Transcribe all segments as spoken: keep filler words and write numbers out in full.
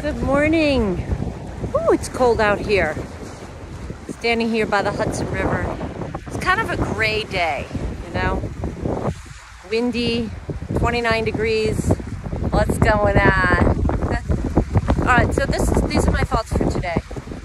Good morning. Ooh, it's cold out here. Standing here by the Hudson River. It's kind of a gray day, you know? Windy, twenty-nine degrees. What's going on? All right, so this is, these are my thoughts for today.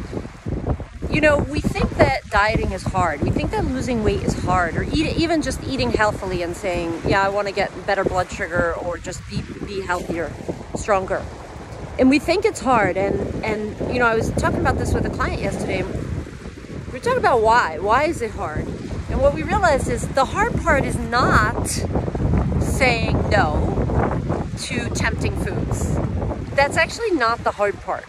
You know, we think that dieting is hard. We think that losing weight is hard, or eat, even just eating healthily and saying, yeah, I want to get better blood sugar or just be, be healthier, stronger. And we think it's hard. And, and, you know, I was talking about this with a client yesterday. We were talking about why. Why is it hard? And what we realized is the hard part is not saying no to tempting foods. That's actually not the hard part.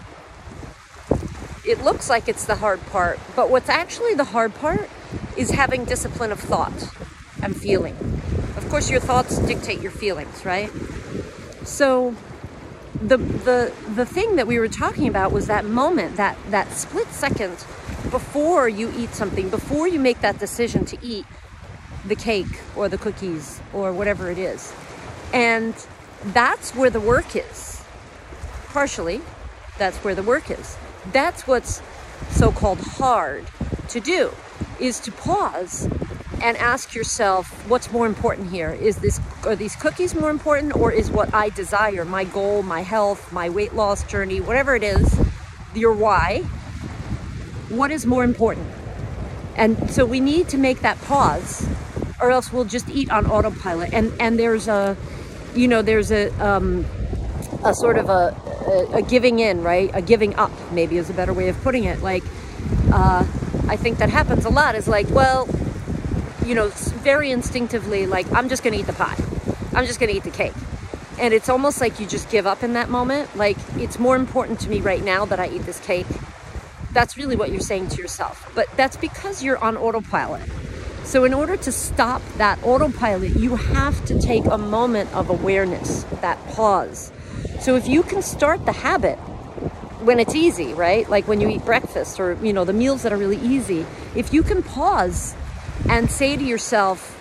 It looks like it's the hard part, but what's actually the hard part is having discipline of thought and feeling. Of course, your thoughts dictate your feelings, right? So the the the thing that we were talking about was that moment, that that split second before you eat something, before you make that decision to eat the cake or the cookies or whatever it is. And that's where the work is. Partially, that's where the work is. That's what's so-called hard to do, is to pause and ask yourself, what's more important here? Is this, are these cookies more important, or is what I desire, my goal, my health, my weight loss journey, whatever it is, your why, what is more important? And so we need to make that pause, or else we'll just eat on autopilot. And, and there's a, you know, there's a, um, a sort of a, a, a giving in, right? A giving up, maybe is a better way of putting it. Like, uh, I think that happens a lot, is like, well, you know, very instinctively, like, I'm just going to eat the pie. I'm just going to eat the cake. And it's almost like you just give up in that moment. Like, it's more important to me right now that I eat this cake. That's really what you're saying to yourself. But that's because you're on autopilot. So in order to stop that autopilot, you have to take a moment of awareness, that pause. So if you can start the habit when it's easy, right? Like when you eat breakfast, or, you know, the meals that are really easy, if you can pause and say to yourself,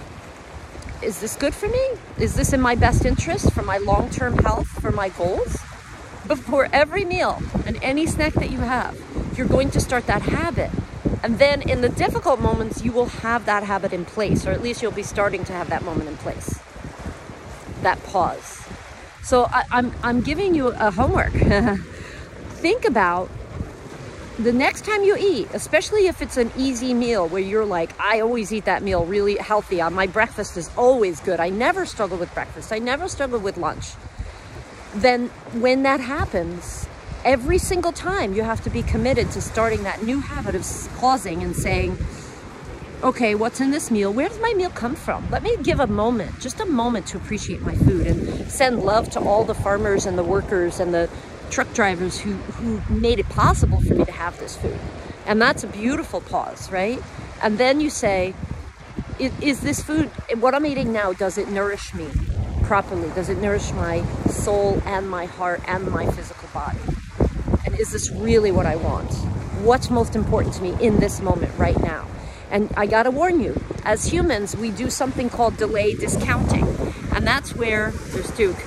is this good for me? Is this in my best interest, for my long-term health, for my goals? Before every meal and any snack that you have, you're going to start that habit. And then in the difficult moments, you will have that habit in place, or at least you'll be starting to have that moment in place. That pause. So I, I'm, I'm giving you a homework. Think about the next time you eat, especially if it's an easy meal where you're like, I always eat that meal really healthy. My breakfast is always good. I never struggle with breakfast. I never struggle with lunch. Then when that happens, every single time you have to be committed to starting that new habit of pausing and saying, okay, what's in this meal? Where does my meal come from? Let me give a moment, just a moment, to appreciate my food, and send love to all the farmers and the workers and the truck drivers who, who made it possible for me to have this food. And that's a beautiful pause, right? And then you say, is, is this food, what I'm eating now, does it nourish me properly? Does it nourish my soul and my heart and my physical body? And is this really what I want? What's most important to me in this moment right now? And I gotta warn you, as humans, we do something called delay discounting. And that's where, there's Duke.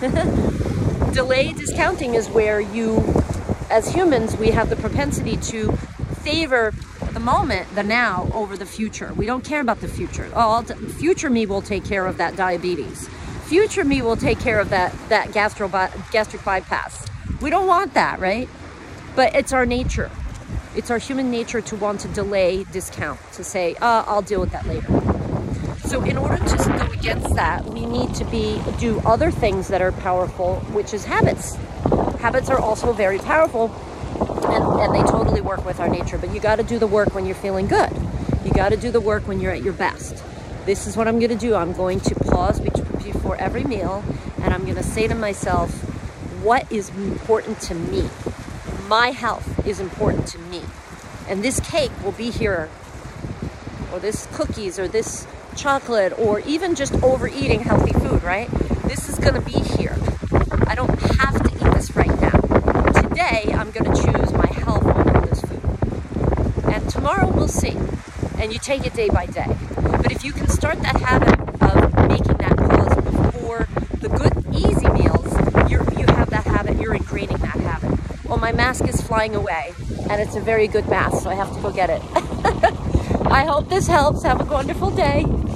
Delay discounting is where you, as humans, we have the propensity to favor the moment, the now, over the future. We don't care about the future. Oh, future me will take care of that diabetes. Future me will take care of that, that gastro, gastric bypass. We don't want that, right? But it's our nature. It's our human nature to want to delay discount, to say, uh, I'll deal with that later. So in order to go against that, we need to be do other things that are powerful, which is habits. Habits are also very powerful, and, and they totally work with our nature. But you got to do the work when you're feeling good. You got to do the work when you're at your best. This is what I'm going to do. I'm going to pause before every meal, and I'm going to say to myself, what is important to me? My health is important to me. And this cake will be here, or this cookies, or this chocolate, or even just overeating healthy food, right? This is going to be here. I don't have to eat this right now. Today, I'm going to choose my health over this food. And tomorrow we'll see. And you take it day by day. But if you can start that habit of making that pause before the good, easy meals, you're, you have that habit, you're ingraining that. bad habit. Well, my mask is flying away, and it's a very good mask, so I have to go get it. I hope this helps. Have a wonderful day.